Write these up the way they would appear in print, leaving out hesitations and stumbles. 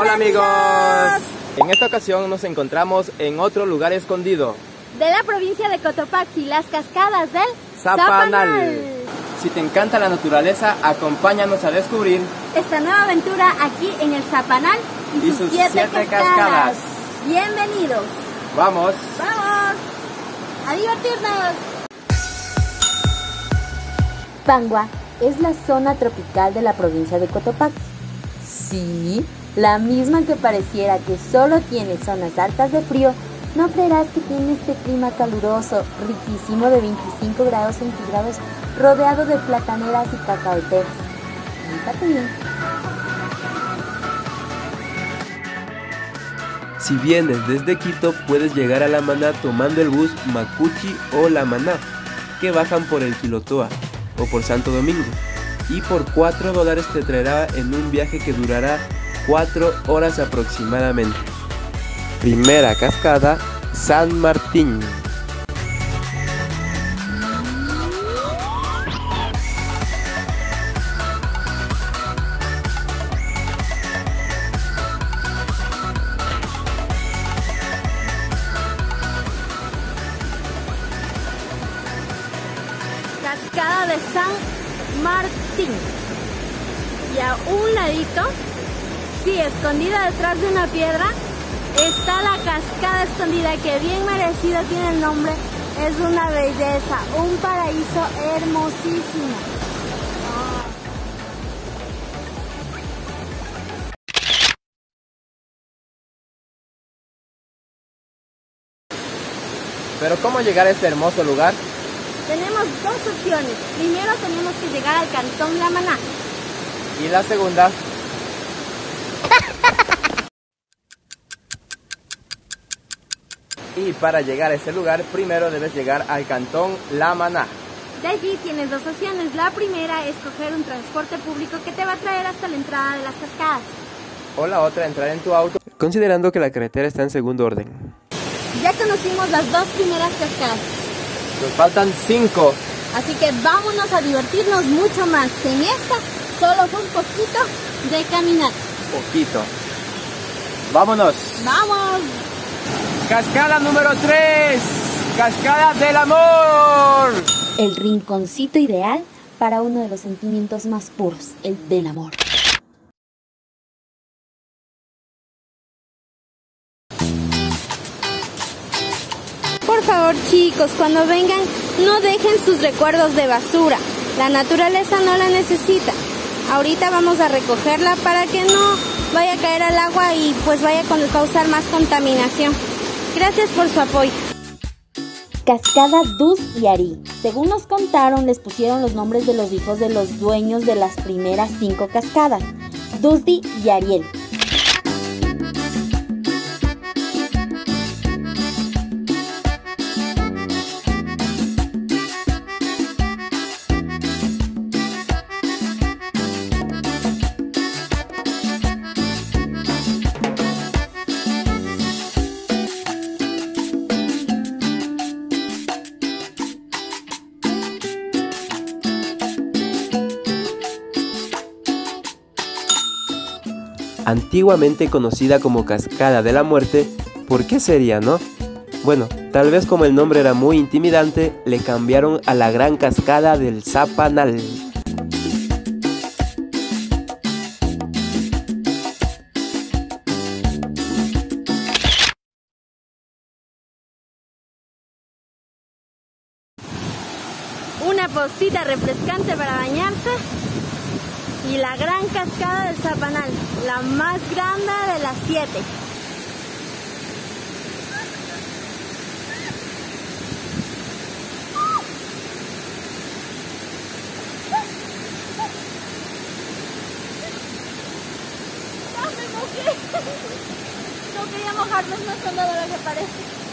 Hola amigos. En esta ocasión nos encontramos en otro lugar escondido de la provincia de Cotopaxi, las cascadas del Zapanal. Si te encanta la naturaleza, acompáñanos a descubrir esta nueva aventura aquí en el Zapanal y sus 7 cascadas. Bienvenidos. Vamos. Vamos a divertirnos. Pangua es la zona tropical de la provincia de Cotopaxi. Sí, la misma que pareciera que solo tiene zonas altas de frío. No creerás que tiene este clima caluroso, riquísimo de 25 grados centígrados, rodeado de plataneras y cacaoteras. Fíjate bien. Si vienes desde Quito, puedes llegar a La Maná tomando el bus Macuchi o La Maná, que bajan por el Quilotoa o por Santo Domingo, y por $4 te traerá en un viaje que durará 4 horas aproximadamente. Primera cascada, San Martín. Cascada de San Martín. Y a un ladito, sí, escondida detrás de una piedra, está la cascada escondida, que bien merecida tiene el nombre. Es una belleza, un paraíso hermosísimo. Pero ¿cómo llegar a este hermoso lugar? Tenemos dos opciones. Primero tenemos que llegar al cantón La Maná. Y la segunda, y para llegar a este lugar, primero debes llegar al cantón La Maná. De allí tienes dos opciones. La primera es coger un transporte público que te va a traer hasta la entrada de las cascadas. O la otra, entrar en tu auto. Considerando que la carretera está en segundo orden. Ya conocimos las dos primeras cascadas. Nos faltan 5. Así que vámonos a divertirnos mucho más, que en esta solo fue un poquito de caminar. Poquito. ¡Vámonos! ¡Vamos! Cascada número 3. Cascada del amor. El rinconcito ideal para uno de los sentimientos más puros, el del amor. Por favor, chicos, cuando vengan, no dejen sus recuerdos de basura. La naturaleza no la necesita. Ahorita vamos a recogerla para que no vaya a caer al agua y pues vaya a causar más contaminación. Gracias por su apoyo. Cascada Dus y Ari. Según nos contaron, les pusieron los nombres de los hijos de los dueños de las primeras 5 cascadas, Dusdi y Ariel. Antiguamente conocida como Cascada de la Muerte, ¿por qué sería, no? Bueno, tal vez como el nombre era muy intimidante, le cambiaron a la Gran Cascada del Zapanal. Una pocita refrescante para bañarse. Y la Gran Cascada del Zapanal, la más grande de las 7. ¡Ya me mojé! No quería mojarnos, no es nada lo que parece.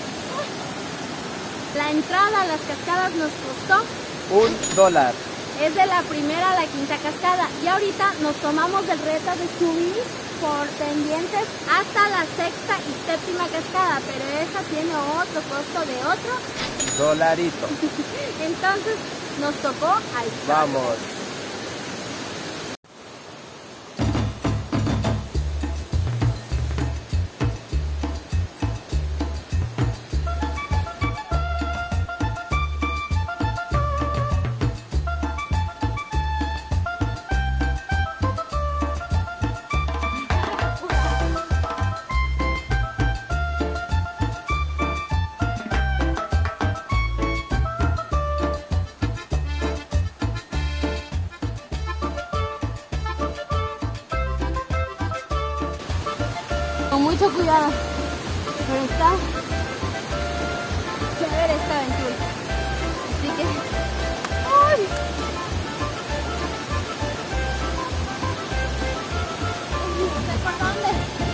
La entrada a las cascadas nos costó $1. Es de la primera a la 5ª cascada y ahorita nos tomamos el reto de subir por pendientes hasta la 6ª y 7ª cascada, pero esa tiene otro costo de otro $1. Entonces nos tocó al Vamos. Con mucho cuidado. Pero está chévere esta aventura. Así que... ¡ay! No sé por dónde.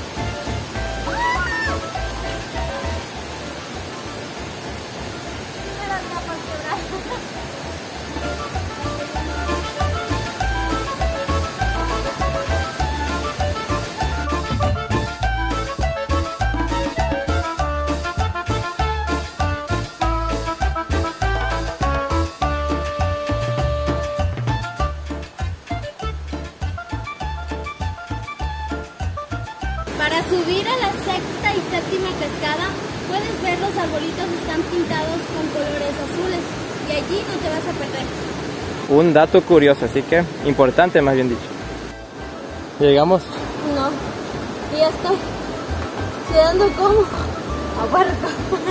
Me las capas quebradas. Para subir a la sexta y séptima cascada, puedes ver los arbolitos están pintados con colores azules y allí no te vas a perder. Un dato curioso, así que importante más bien dicho. ¿Llegamos? No, y ya estoy sudando como a huerco.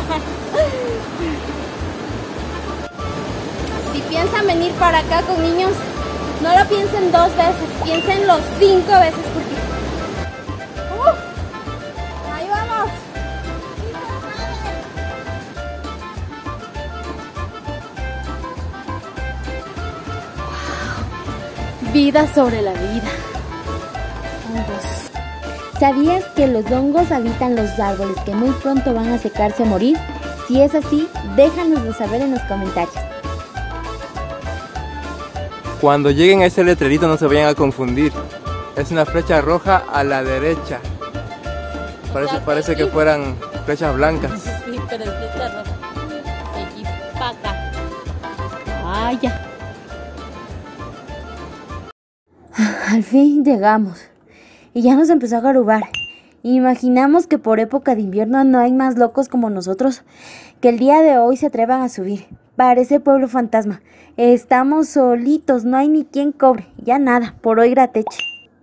Si piensan venir para acá con niños, no lo piensen 2 veces, piénsenlo 5 veces porque... ¡ahí vamos! Vida sobre la vida. Hongos. ¿Sabías que los hongos habitan los árboles que muy pronto van a secarse a morir? Si es así, déjanoslo saber en los comentarios. Cuando lleguen a ese letrerito no se vayan a confundir. Es una flecha roja a la derecha. Parece que fueran flechas blancas. Sí, pero es flecha roja. Equipaca. Vaya. Al fin llegamos. Y ya nos empezó a garubar. Imaginamos que por época de invierno no hay más locos como nosotros que el día de hoy se atrevan a subir. Parece pueblo fantasma. Estamos solitos, no hay ni quien cobre. Ya nada, por hoy grateche.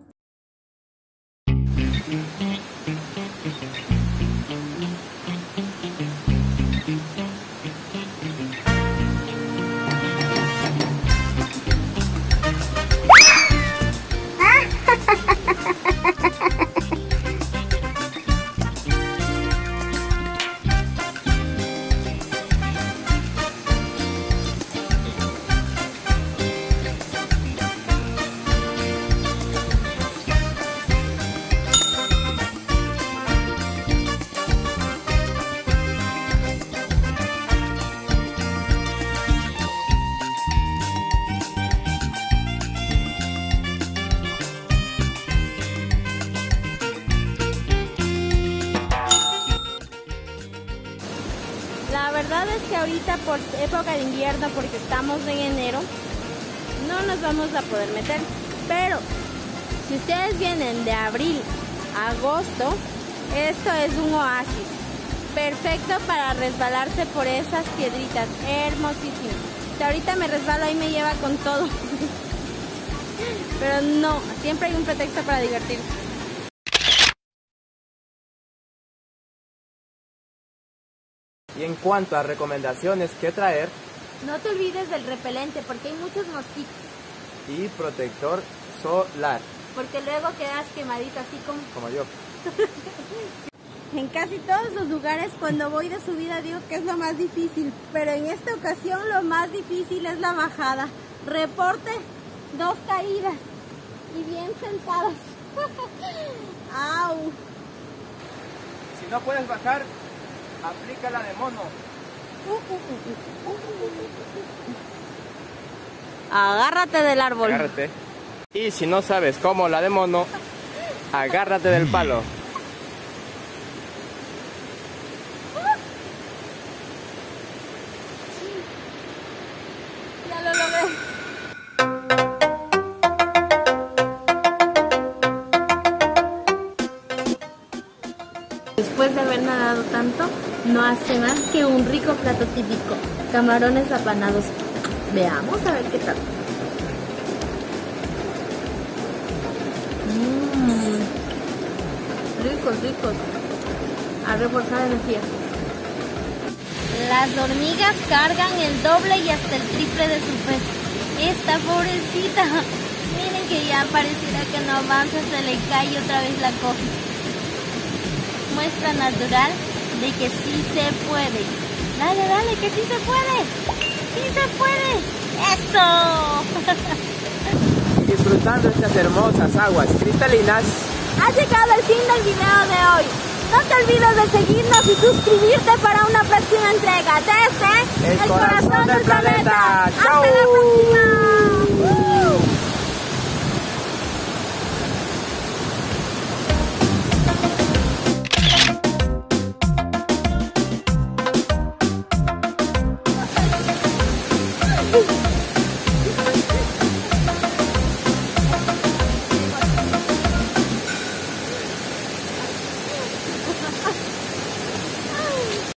La verdad es que ahorita por época de invierno, porque estamos en enero, no nos vamos a poder meter. Pero si ustedes vienen de abril a agosto, esto es un oasis. Perfecto para resbalarse por esas piedritas. Hermosísimo. Si ahorita me resbalo ahí me lleva con todo. Pero no, siempre hay un pretexto para divertirse. Y en cuanto a recomendaciones que traer, No te olvides del repelente porque hay muchos mosquitos. y protector solar, Porque luego quedas quemadito así como yo. En casi todos los lugares cuando voy de subida digo que es lo más difícil, pero en esta ocasión lo más difícil es la bajada. Reporte 2 caídas y bien sentadas. ¡Au! Si no puedes bajar, aplica la de mono. Agárrate del árbol. Agárrate. Y si no sabes cómo la de mono, agárrate del palo. Ya lo logré. Después de haber nadado tanto, no hace más que un rico plato típico, camarones apanados. Veamos a ver qué tal. Ricos, ricos. A reforzar energía. Las hormigas cargan el doble y hasta el triple de su peso. Esta pobrecita, miren que ya pareciera que no avanza, se le cae otra vez la coja. muestra natural de que sí se puede. Dale, dale, que sí se puede. ¡Sí se puede! ¡Eso! Disfrutando estas hermosas aguas cristalinas. Ha llegado el fin del video de hoy. No te olvides de seguirnos y suscribirte para una próxima entrega desde El corazón del planeta. ¡Hasta ¡Chao! la próxima! ¡Uh!